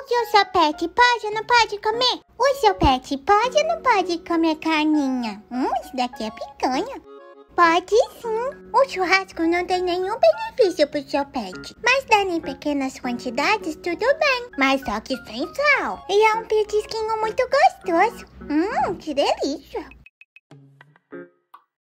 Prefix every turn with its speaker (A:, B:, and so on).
A: O seu pet pode ou não pode comer? O seu pet pode ou não pode comer carninha? Isso daqui é picanha. Pode sim. O churrasco não tem nenhum benefício pro seu pet. Mas dando em pequenas quantidades, tudo bem. Mas só que sem sal. E é um petisquinho muito gostoso. Que delícia.